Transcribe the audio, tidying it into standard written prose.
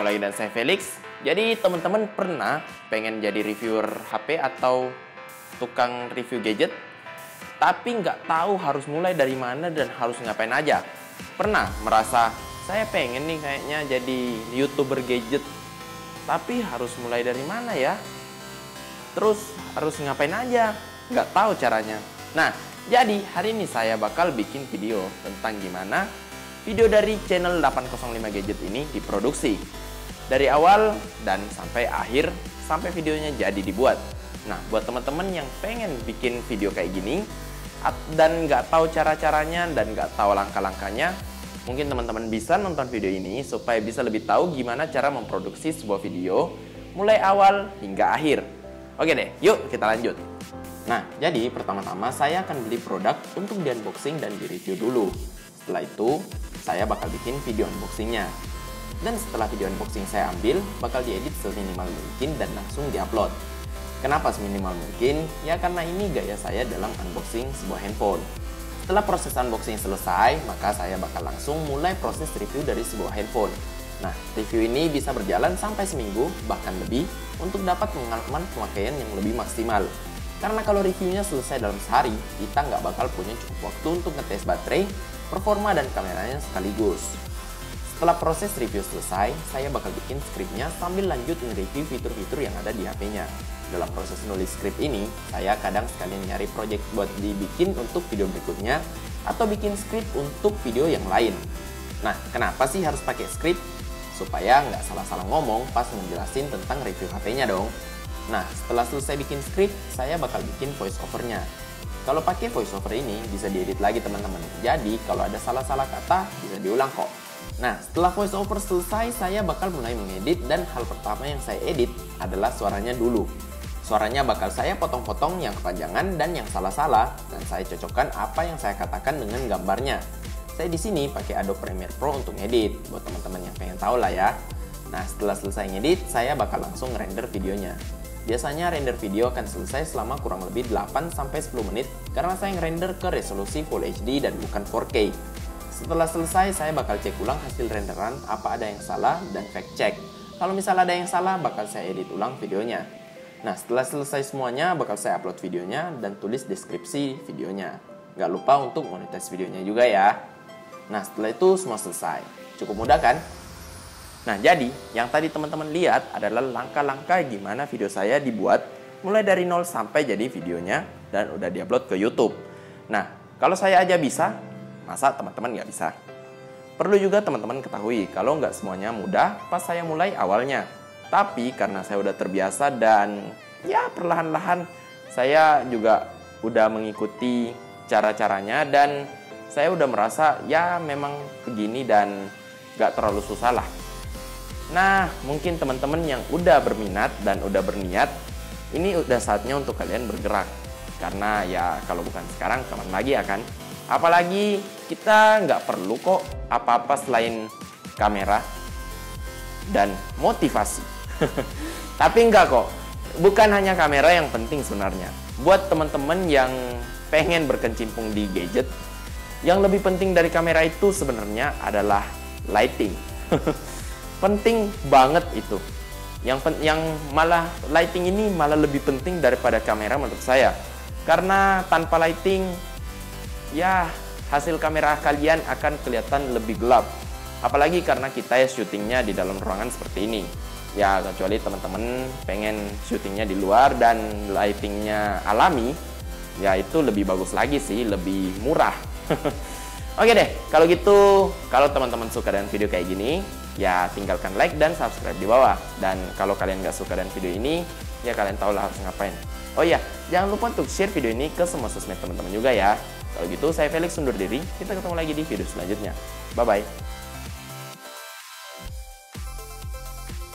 lagi dengan saya Felix. Jadi teman-teman pernah pengen jadi reviewer HP atau tukang review gadget, tapi nggak tahu harus mulai dari mana dan harus ngapain aja? Pernah merasa, saya pengen nih kayaknya jadi YouTuber gadget, tapi harus mulai dari mana ya? Terus harus ngapain aja? Nggak tahu caranya. Nah, jadi hari ini saya bakal bikin video tentang gimana video dari channel 805 Gadget ini diproduksi. Dari awal dan sampai akhir, sampai videonya jadi dibuat. Nah, buat teman-teman yang pengen bikin video kayak gini, dan nggak tahu cara-caranya dan nggak tahu langkah-langkahnya, mungkin teman-teman bisa nonton video ini supaya bisa lebih tahu gimana cara memproduksi sebuah video mulai awal hingga akhir. Oke deh, yuk kita lanjut. Nah, jadi pertama-tama saya akan beli produk untuk di unboxing dan di review dulu. Setelah itu, saya bakal bikin video unboxingnya. Dan setelah video unboxing saya ambil, bakal diedit seminimal mungkin dan langsung diupload. Kenapa seminimal mungkin? Ya karena ini gaya saya dalam unboxing sebuah handphone. Setelah proses unboxing selesai, maka saya bakal langsung mulai proses review dari sebuah handphone. Nah, review ini bisa berjalan sampai seminggu, bahkan lebih, untuk dapat pengalaman pemakaian yang lebih maksimal. Karena kalau reviewnya selesai dalam sehari, kita nggak bakal punya cukup waktu untuk ngetes baterai, performa, dan kameranya sekaligus. Setelah proses review selesai, saya bakal bikin skripnya sambil lanjut nge-review fitur-fitur yang ada di HP-nya. Dalam proses nulis skrip ini, saya kadang sekalian nyari project buat dibikin untuk video berikutnya, atau bikin skrip untuk video yang lain. Nah, kenapa sih harus pakai skrip? Supaya nggak salah-salah ngomong pas ngejelasin tentang review HP-nya dong. Nah, setelah selesai bikin skrip, saya bakal bikin voice over-nya. Kalau pakai voice over ini, bisa diedit lagi teman-teman. Jadi, kalau ada salah-salah kata, bisa diulang kok. Nah, setelah voice over selesai, saya bakal mulai mengedit dan hal pertama yang saya edit adalah suaranya dulu. Suaranya bakal saya potong-potong yang kepanjangan dan yang salah-salah, dan saya cocokkan apa yang saya katakan dengan gambarnya. Saya di sini pakai Adobe Premiere Pro untuk ngedit, buat teman-teman yang pengen tahu lah ya. Nah, setelah selesai ngedit, saya bakal langsung render videonya. Biasanya render video akan selesai selama kurang lebih 8-10 menit karena saya ngerender ke resolusi Full HD dan bukan 4K. Setelah selesai, saya bakal cek ulang hasil renderan apa ada yang salah dan fact check. Kalau misalnya ada yang salah, bakal saya edit ulang videonya. Nah, setelah selesai semuanya, bakal saya upload videonya dan tulis deskripsi videonya. Nggak lupa untuk monetize videonya juga ya. Nah, setelah itu semua selesai. Cukup mudah kan? Nah, jadi yang tadi teman-teman lihat adalah langkah-langkah gimana video saya dibuat mulai dari nol sampai jadi videonya dan udah diupload ke YouTube. Nah, kalau saya aja bisa, masa teman-teman nggak bisa? Perlu juga teman-teman ketahui kalau nggak semuanya mudah pas saya mulai awalnya. Tapi karena saya udah terbiasa dan ya perlahan-lahan saya juga udah mengikuti cara-caranya dan saya udah merasa ya memang begini dan nggak terlalu susah lah. Nah, mungkin teman-teman yang udah berminat dan udah berniat, ini udah saatnya untuk kalian bergerak. Karena ya kalau bukan sekarang, kapan lagi ya kan? Apalagi kita nggak perlu kok apa-apa selain kamera dan motivasi. Tapi enggak kok, bukan hanya kamera yang penting sebenarnya. Buat teman-teman yang pengen berkecimpung di gadget, yang lebih penting dari kamera itu sebenarnya adalah lighting. Penting banget itu. Yang malah lighting ini malah lebih penting daripada kamera menurut saya. Karena tanpa lighting, ya hasil kamera kalian akan kelihatan lebih gelap. Apalagi karena kita ya syutingnya di dalam ruangan seperti ini. Ya kecuali teman-teman pengen syutingnya di luar dan lightingnya alami, ya itu lebih bagus lagi sih, lebih murah. Oke deh, kalau gitu, kalau teman-teman suka dengan video kayak gini, ya tinggalkan like dan subscribe di bawah. Dan kalau kalian nggak suka dengan video ini, ya kalian tahu lah harus ngapain. Oh iya, jangan lupa untuk share video ini ke semua sosmed teman-teman juga ya. Kalau gitu, saya Felix undur diri. Kita ketemu lagi di video selanjutnya. Bye-bye.